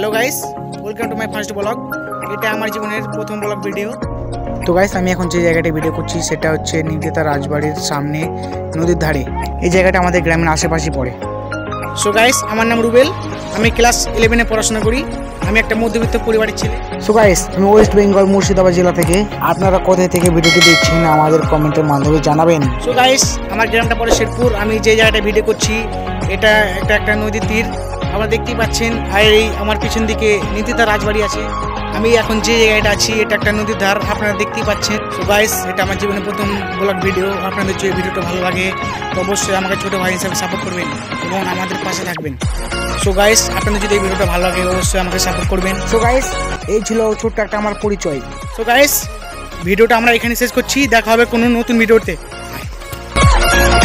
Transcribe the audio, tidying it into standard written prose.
Hello guys, welcome to my first blog. এটা আমার জীবনের প্রথম ব্লগ ভিডিও। তো গাইস, আমি এখন যে জায়গাটায় ভিডিও করছি সেটা হচ্ছে নির্দেতা রাজবাড়ির সামনে নদীর ধারে। এই জায়গাটা আমাদের গ্রামের আশেপাশে পড়ে। সো গাইস, আমার নাম রুবেল, আমি ক্লাস 11-এ পড়াশোনা করি। আমি একটা মধ্যবিত্ত পরিবারের ছেলে। সো গাইস, আমি ওয়েস্ট বেঙ্গল মুর্শিদাবাদ জেলা থেকে। আপনারা কোথায় থেকে ভিডিওটি দেখছেন আমাদের কমেন্টের মাধ্যমে জানাবেন। সো গাইস, আমার গ্রামটা পড়ে শেরপুর। আমি যে জায়গাটায় ভিডিও করছি এটা একটা নদীর তীর। আপনারা দেখতেই পাচ্ছেন, আর এই আমার পিছন দিকে নির্দেতা রাজবাড়ি আছে। আমি এখন যে জায়গাটা আছি এটা একটা নদীর ধার, আপনারা দেখতেই পাচ্ছেন। সো গাইস, এটা আমার জীবনের প্রথম ব্লগ ভিডিও। আপনাদের যদি ভিডিওটা ভালো লাগে তো অবশ্যই আমাকে ছোটো ভাই হিসাবে সাপোর্ট করবেন এবং আমাদের পাশে থাকবেন। সো গাইস, আপনাদের যদি এই ভিডিওটা ভালো লাগে অবশ্যই আমাকে সাপোর্ট করবেন। সো গাইস, এই ছিল ছোট্ট একটা আমার পরিচয়। সো গাইস, ভিডিওটা আমরা এখানে শেষ করছি। দেখা হবে কোনো নতুন ভিডিওতে।